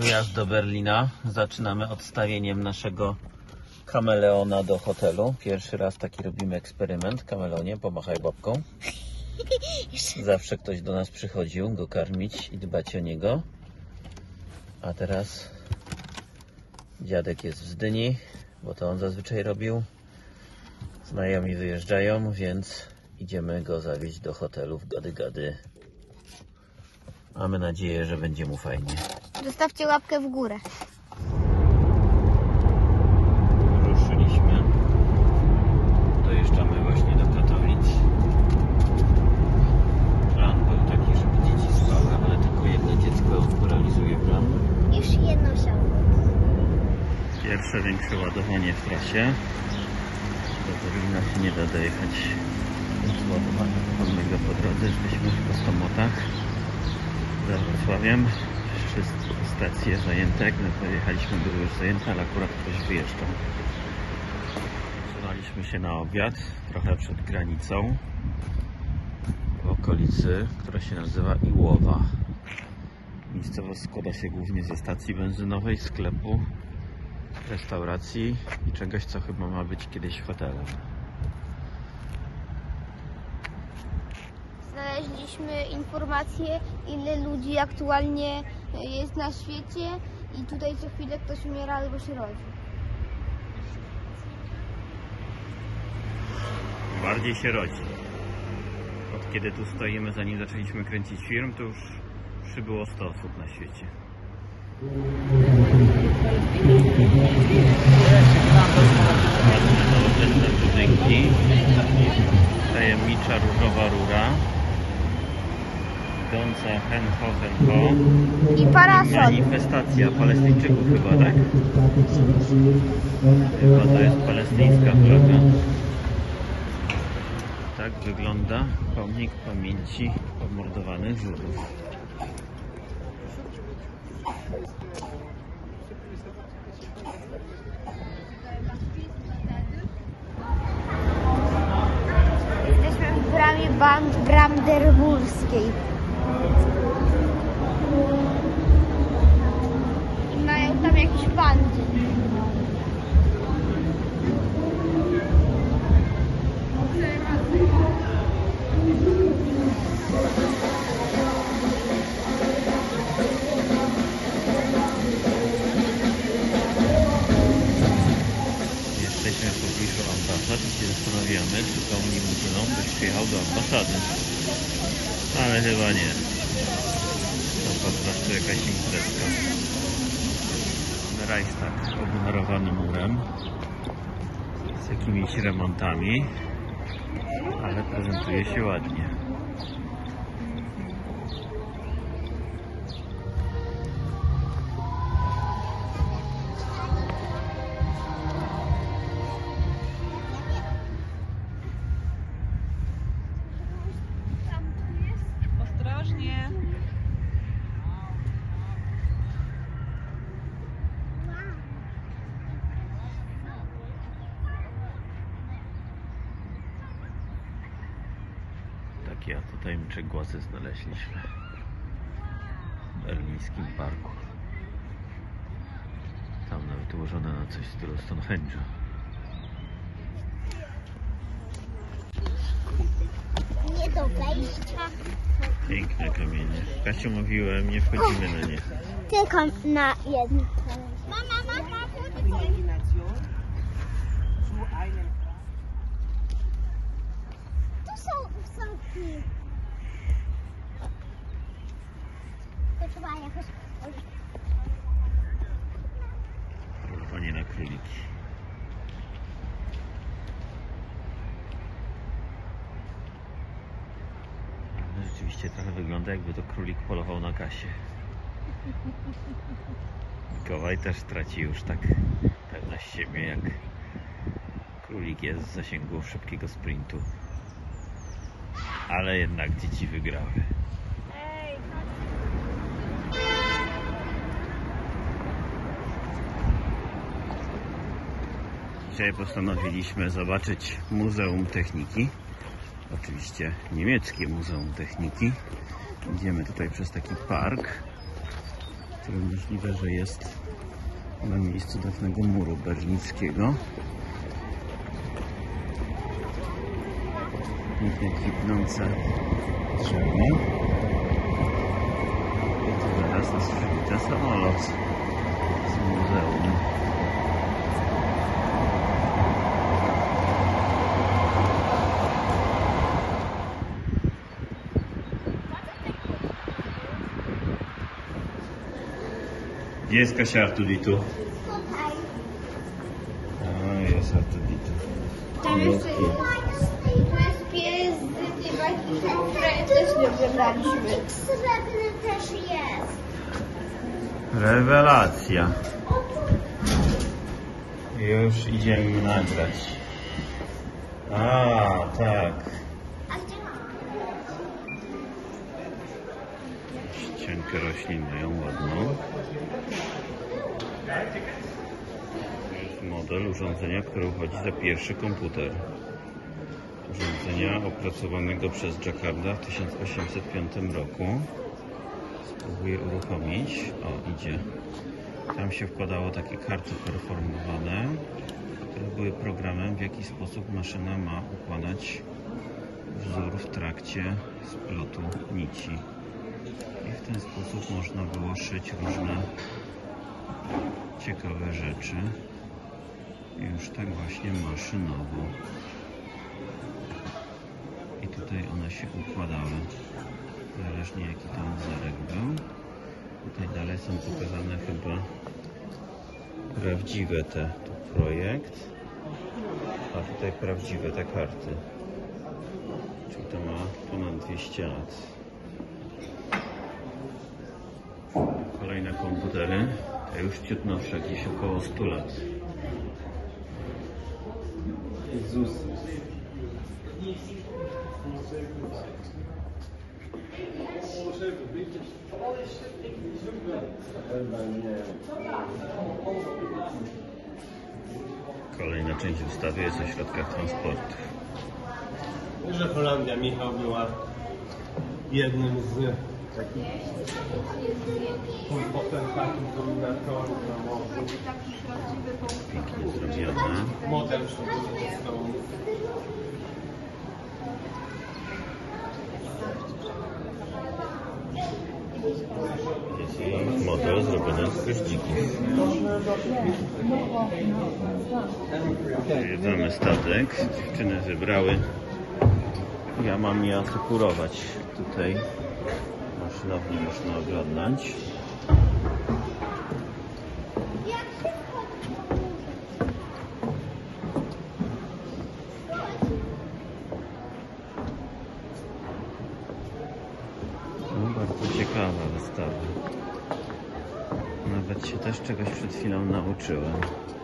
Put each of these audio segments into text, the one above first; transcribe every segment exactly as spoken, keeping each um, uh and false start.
Wyjazd do Berlina. Zaczynamy odstawieniem naszego kameleona do hotelu. Pierwszy raz taki robimy eksperyment. Kameleonie, pomachaj babką. Zawsze ktoś do nas przychodził go karmić i dbać o niego. A teraz dziadek jest w Zdyni, bo to on zazwyczaj robił. Znajomi wyjeżdżają, więc idziemy go zawieźć do hotelu w Gady Gady. Mamy nadzieję, że będzie mu fajnie. Zostawcie łapkę w górę. Ruszyliśmy. Dojeżdżamy właśnie do Katowic. Plan był taki, żeby dzieci spały, ale tylko jedno dziecko realizuje plan. Już jedno samochód. Pierwsze większe ładowanie w trasie. Do Berlina się nie da dojechać z ładowania wolnego po drodze. Jesteśmy w Kostomotach za Wrocławiem. Wszystkie stacje zajęte. Jak my pojechaliśmy, były już zajęte, ale akurat ktoś wyjeżdżał. Zatrzymaliśmy się na obiad, trochę przed granicą, w okolicy, która się nazywa Iłowa. Miejscowość składa się głównie ze stacji benzynowej, sklepu, restauracji i czegoś, co chyba ma być kiedyś hotelem. Znaleźliśmy informację, ile ludzi aktualnie jest na świecie i tutaj co chwilę ktoś umiera albo się rodzi. Bardziej się rodzi. Od kiedy tu stoimy, zanim zaczęliśmy kręcić film, to już przybyło sto osób na świecie. Ładne, nowoczesne budynki. Tajemnicza różowa rura. Idąca hen ho, hen ho. I parasol. Manifestacja Palestyńczyków chyba, tak? Chyba to jest palestyńska flaga. Tak wygląda pomnik pamięci pomordowanych Żydów. Jesteśmy w bramie brandenburskiej. I mają tam jakieś bandy. Jesteśmy w pobliżu ambasad i się zastanawiamy, czy tą limuzyną ktoś przyjechał do ambasady. Ale chyba nie. To po prostu jakaś imprezka. Reichstag obnumerowany murem z jakimiś remontami, ale prezentuje się ładnie. Ostrożnie. Takie a tutaj tajemnicze głazy znaleźliśmy w berlińskim parku. Tam nawet ułożone na coś w stylu Stonehenge'a. Nie do wejścia. Piękne kamienie. Kasiu, mówiłem, nie wchodzimy na nie. Tylko na jedno. Mama, mama, tu są psoki. To trzeba jakoś... Polowanie na króliki. Ale rzeczywiście trochę wygląda, jakby to królik polował na Kasię. Mikołaj też traci już tak pewność siebie, jak królik jest w zasięgu szybkiego sprintu. Ale jednak dzieci wygrały. Dzisiaj postanowiliśmy zobaczyć Muzeum Techniki. Oczywiście niemieckie Muzeum Techniki. Idziemy tutaj przez taki park. który możliwe, że jest na miejscu dawnego muru berlińskiego. Pięknie kwitnące drzewa. I tu zaraz nas przywita samolot z muzeum. Gdzie jest Kasia Artuditu? Tutaj. A, jest Artuditu. Tam jeszcze jest, tu jest pies z tej bajki, którą też nie oglądaliśmy. Srebrny też jest. Rewelacja. Już idziemy nagrać. A, tak. A gdzie Ściankę roślin mają ładną. Jest model urządzenia, które uchodzi za pierwszy komputer. Urządzenia opracowanego przez Jacquarda w tysiąc osiemset piątym roku. Spróbuję uruchomić. O, idzie. Tam się wkładało takie karty performowane, które były programem, w jaki sposób maszyna ma układać wzór w trakcie splotu nici. I w ten sposób można było szyć różne ciekawe rzeczy. Już tak właśnie maszynowo. I tutaj one się układały, zależnie jaki tam wzorek był. Tutaj dalej są pokazane chyba prawdziwe te, to projekt, a tutaj prawdziwe te karty. Czyli to ma ponad dwieście lat. Kolejne komputery, te już ciut nowsze, jakieś około stu lat. Jezus. Kolejna część wystawy jest o środkach transportu. Że Holandia, Michał, była jednym z takich potętnych dominatorów na morzu. Pięknie zrobione. Model został. Jest model zrobiony z goździków. Jedzamy statek. Dziewczyny wybrały. Ja mam je asekurować. Tutaj maszynownie można oglądać. No, bardzo ciekawa wystawa. Nawet się też czegoś przed chwilą nauczyłem.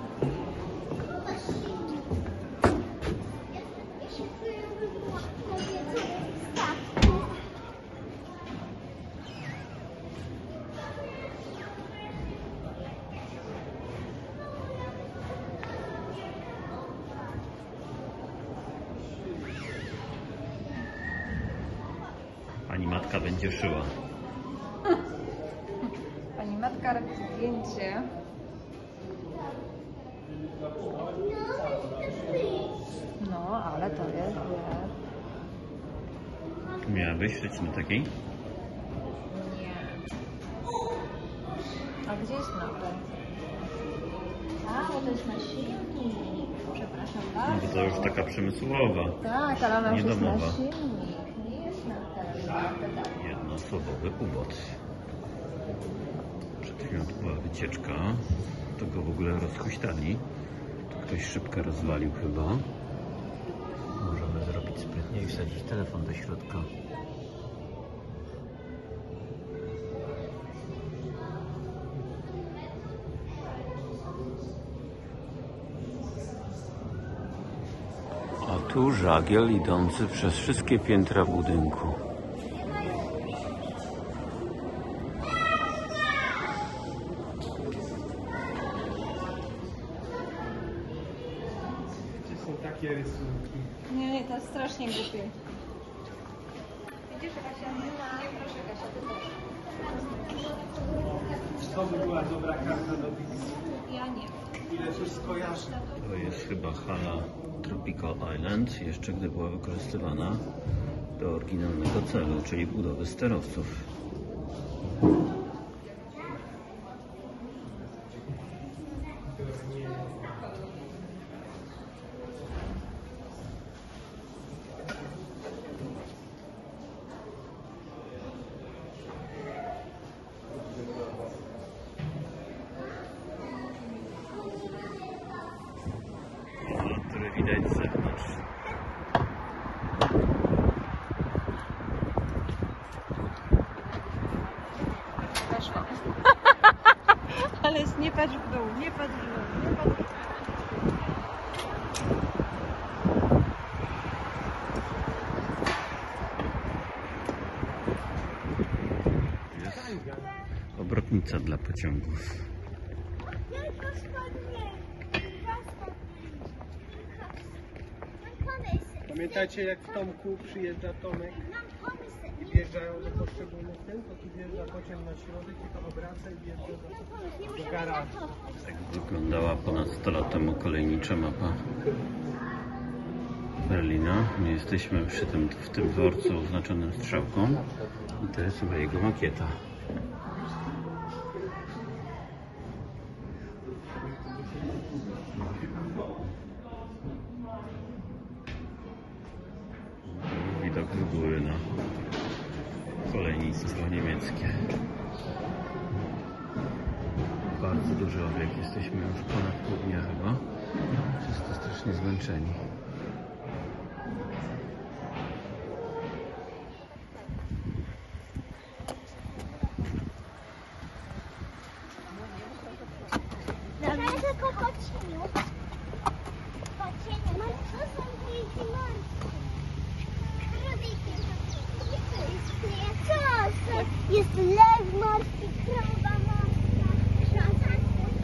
Pani matka będzie szyła. Pani matka robi zdjęcie. No, ale to jest, wiesz. Miałabyś szyć na takiej? Nie. A gdzie jest napęd? A, bo to jest na silnik. Przepraszam No bardzo. bo to już taka przemysłowa. Tak, ale ona już jest na niedomowa. silnik. Nie jest na ten. Jednoosobowy ubot. Przed chwilą tu była wycieczka. To go w ogóle rozhuśtali. To ktoś szybko rozwalił chyba. Możemy zrobić sprytnie i wsadzić telefon do środka. A tu żagiel idący przez wszystkie piętra budynku. Gdzie są takie rysunki? Nie, nie, to jest strasznie głupie. Widzisz, Kasia? Nie, proszę, Kasia, ty też. To by była dobra karta do tych. Ja nie. Ile coś skojarzy. To jest chyba hala Tropical Island, jeszcze gdy była wykorzystywana do oryginalnego celu, czyli budowy sterowców. Który widać z zewnątrz. Weszłam. Ale nie patrz w dół, nie patrz w dół, nie patrz w dół. Jest obrotnica dla pociągów. Tylko spodnie. Dwa spodnie. Mam pomysł. Pamiętacie jak w Tomku przyjeżdża Tomek Mam pomysł. i wjeżdżają do poszczególnych tym, to tu wjeżdża pociąg na środek i to obraca i wjeżdża do, Mam pomysł. Nie do możemy garażu. za to. Tak wyglądała ponad sto lat temu kolejnicza mapa Berlina. My jesteśmy przy tym, w tym dworcu oznaczonym strzałką i to jest chyba jego makieta. Widok z góry na kolejnictwo niemieckie. Bardzo duży obieg, jesteśmy już ponad pół dnia chyba. Wszyscy strasznie zmęczeni. Dobra, tylko po cieniu. Po cieniu. Mam, co są wielkie morskie? Króliki. Co? Co? Jest lew morski, krowa morska, krasa.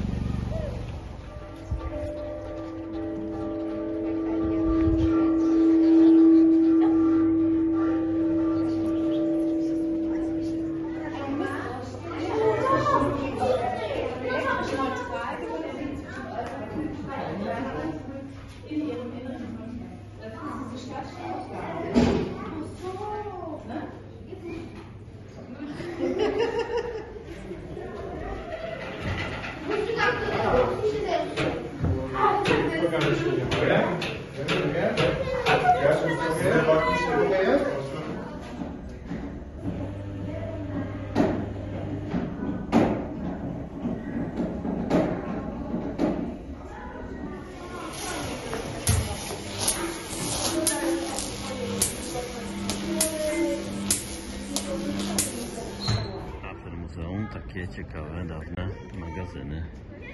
Muzeum, takie ciekawe, dawne magazyny.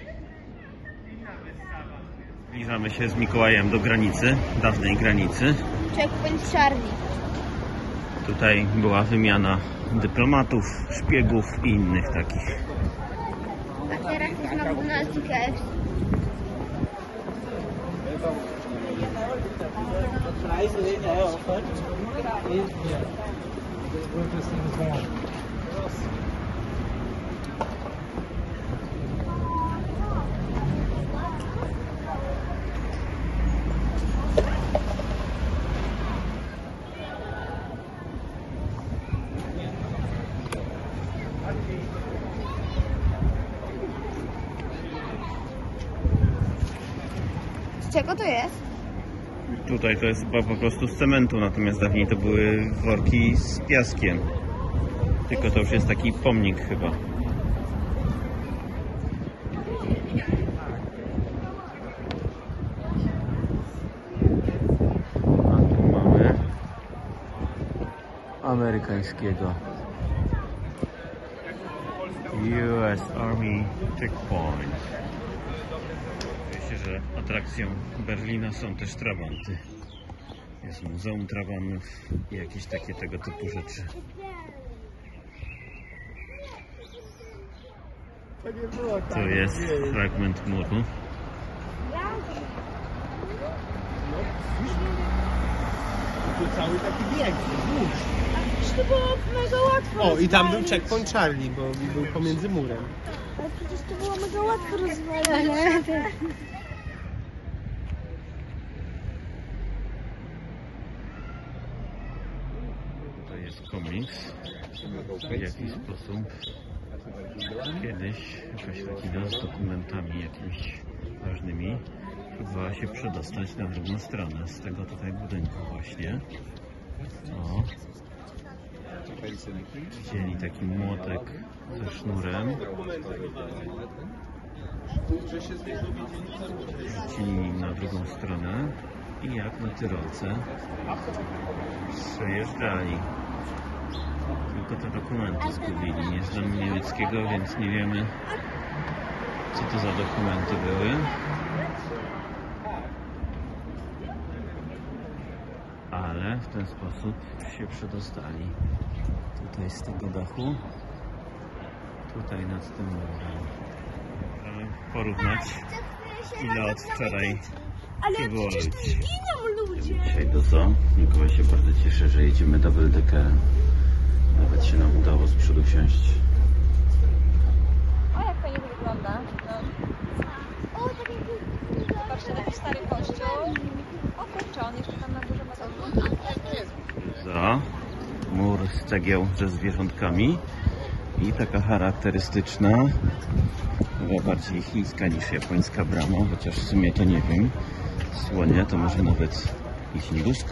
Zbliżamy się z Mikołajem do granicy, dawnej granicy. Checkpoint Charlie. Tutaj była wymiana dyplomatów, szpiegów i innych takich. A teraz jest McDonald's i K F C. Z czego to jest? Tutaj to jest chyba po prostu z cementu, natomiast dawniej to były worki z piaskiem. Tylko to już jest taki pomnik chyba. A tu mamy amerykańskiego U S Army Checkpoint. Myślę, że atrakcją Berlina są też trabanty. Jest muzeum trabanów i jakieś takie tego typu rzeczy. To nie było tak. To jest fragment muru. Tu cały taki bieg, wzdłuż. To było mega łatwo. O, i tam był checkpoint Charlie, bo był pomiędzy murem. Ale przecież to było mega łatwo rozwalić. To jest komiks. W jaki sposób kiedyś jakaś rodzina z dokumentami jakimiś ważnymi próbowała się przedostać na drugą stronę z tego tutaj budynku właśnie. O. Wzięli taki młotek ze sznurem. Wrzucili nim na drugą stronę i jak na tyrolce przejeżdżali. Tylko te dokumenty zgubili. Nie znam niemieckiego, więc nie wiemy, co to za dokumenty były. Ale w ten sposób się przedostali. Tutaj z tego dachu, tutaj nad tym murem. Możemy porównać, ile od wczoraj tu było ludzi. Dzisiaj do zoo. Mikołaj się bardzo cieszy, że jedziemy double deckerem. Nawet się nam udało z przodu wsiąść. O, jak fajnie to wygląda. No. Zobaczcie, taki stary kościół. O kurczę, on jeszcze tam na górze ma dom. Za mur z cegieł ze zwierzątkami i taka charakterystyczna, chyba bardziej chińska niż japońska brama, chociaż w sumie to nie wiem. Słonie to może nawet i hinduska.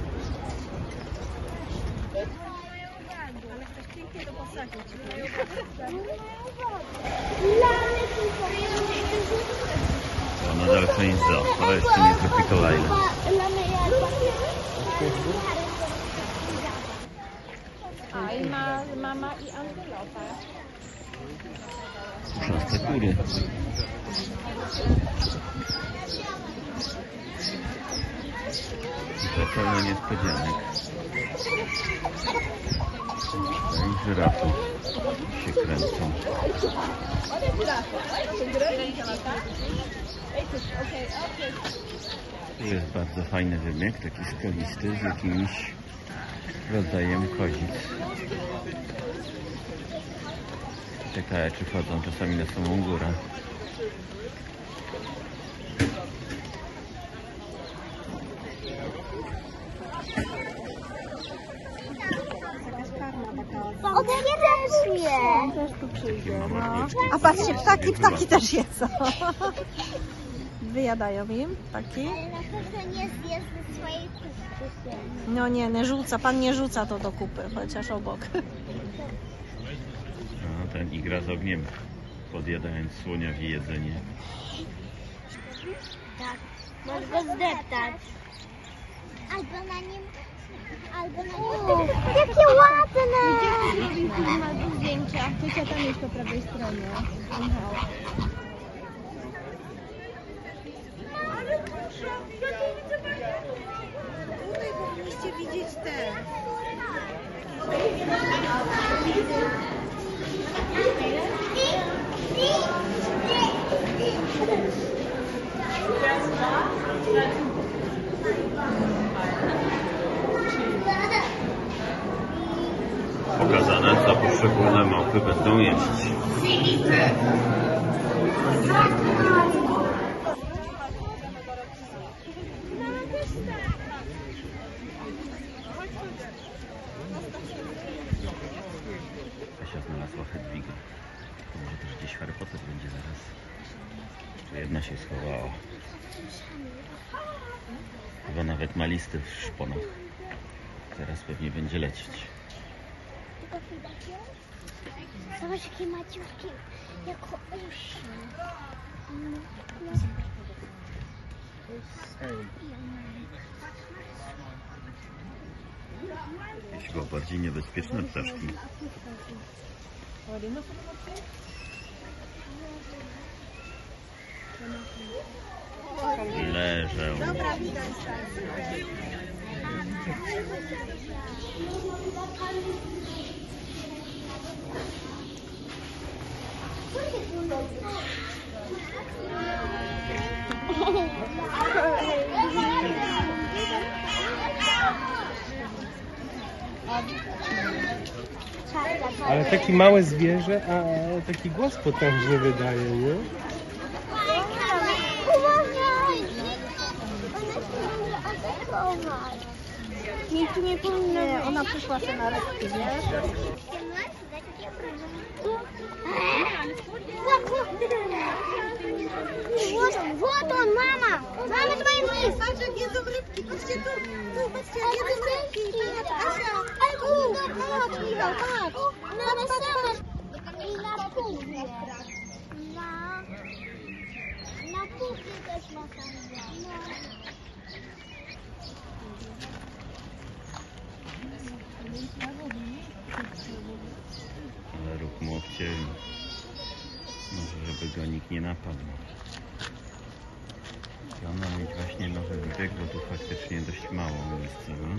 To nadal to jest zoo, to jeszcze nie Tropical Island. A, i ma mama i antylopa. Puszaste kury. To pełno niespodzianek. I żyrafy się kręcą. Tu jest bardzo fajny wybieg, taki skolisty, z jakimś rodzajem kozic. Ciekawe, czy chodzą czasami na samą górę. Otwierać mnie. Też tu przyjdzie, Takie no. małe A patrzcie, ptaki, ptaki też jedzą. Wyjadają im ptaki. Ale na pewno nie zje ze swojej kupy. No nie, nie rzuca, pan nie rzuca to do kupy, chociaż obok. No, ten igra z ogniem, podjadając słoniowi jedzenie. Tak. Możesz go zdeptać. Albo na nim... Albo na nim... Jakie ładne! Gdzie zrobił film albo zdjęcia? Ciocia tam jest po prawej stronie. Ale proszę, ja nie widzę bardzo. Tutaj powinniście widzieć te. Pokazane, co poszczególne małpy będą jeść. Kasia znalazła Hedwiga. Może też gdzieś Harry Potter będzie zaraz. Tu jedna się schowała. Chyba nawet ma listy w szponach. Teraz pewnie będzie lecieć. Zobacz, jakie maciutkie, jako uszy. Jakieś chyba bardziej niebezpieczne ptaszki. Leżę. Ale takie małe zwierzę, a taki głos potężny wydaje, nie? Uważaj! One się atakować. Nic nie powinno. Nie, ona przyszła sobie na resztę, wiesz? Złoto, mama! Mamy twoje miejsce! Patrz, jak jedzą rybki, patrzcie tu, tu, patrzcie, jak jedzą rybki, patrz, Asia, Ale tu, patrz, Michał, patrz. mamy same. I na półkę. Na... Na półkę też ma tam. Ale ruch mu obcięli. Może żeby go nikt nie napadł. I ona mieć właśnie nowy wybieg, bo tu faktycznie dość mało miejsca, no?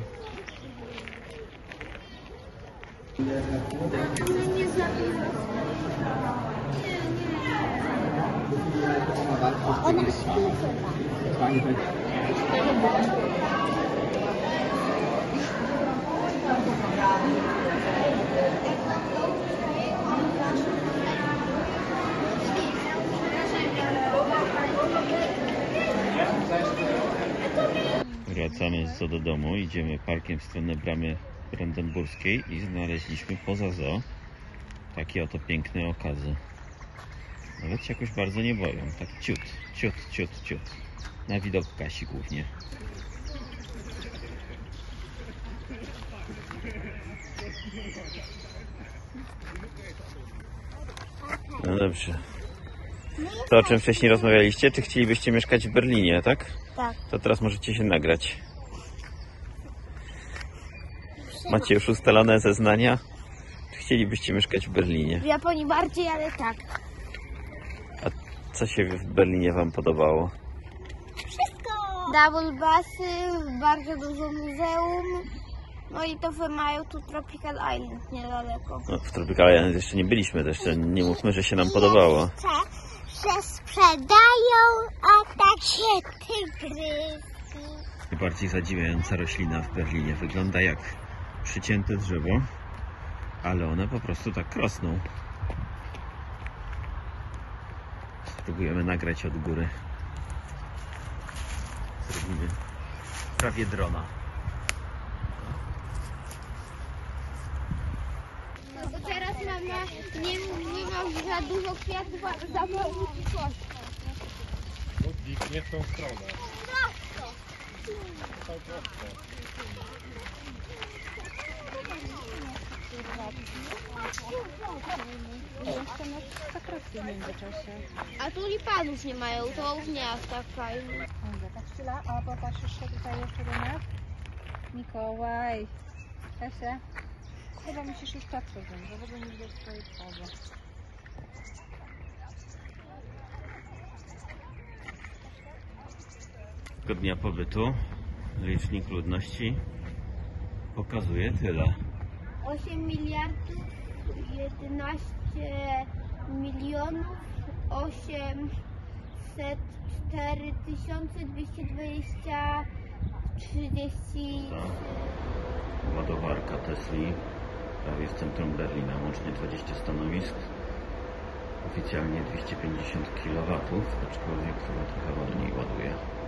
Ona śpi chyba. Wracamy z zoo do domu, idziemy parkiem w stronę bramy brandenburskiej i znaleźliśmy poza zoo takie oto piękne okazy. Nawet się jakoś bardzo nie boją, tak ciut, ciut, ciut, ciut. Na widok Kasi głównie. No dobrze. To, o czym wcześniej rozmawialiście, czy chcielibyście mieszkać w Berlinie, tak? Tak. To teraz możecie się nagrać. Macie już ustalone zeznania? Czy chcielibyście mieszkać w Berlinie? W Japonii bardziej, ale tak. A co się w Berlinie wam podobało? Wszystko! Double basy, bardzo dużo muzeum. No i to wy mają tu Tropical Island niedaleko. No, w Tropical Island jeszcze nie byliśmy, to jeszcze nie mówmy, że się nam podobało. Jeszcze, że sprzedają, a takie tygryski. Najbardziej zadziwiająca roślina w Berlinie wygląda jak przycięte drzewo, ale one po prostu tak rosną. Spróbujemy nagrać od góry. Zrobimy prawie drona. No bo teraz mama nie, nie ma za dużo kwiatów, a za mało kości. Ludwik, nie w tą stronę. A tulipanów nie mają, to już nie aż tak fajnie. Tak chwila, a popatrzysz się tutaj jeszcze do nas? Mikołaj. Kasia? Chyba musisz już tak wziąć, żeby nie widać twojej twarzy. Tego dnia pobytu licznik ludności pokazuje tyle. osiem miliardów, jedenaście milionów, osiemset cztery tysiące dwieście dwadzieścia, trzydzieści. Ta ładowarka Tesli prawie w centrum Berlina, łącznie dwadzieścia stanowisk. Oficjalnie dwieście pięćdziesiąt kilowatów, aczkolwiek chyba trochę ładniej ładuje.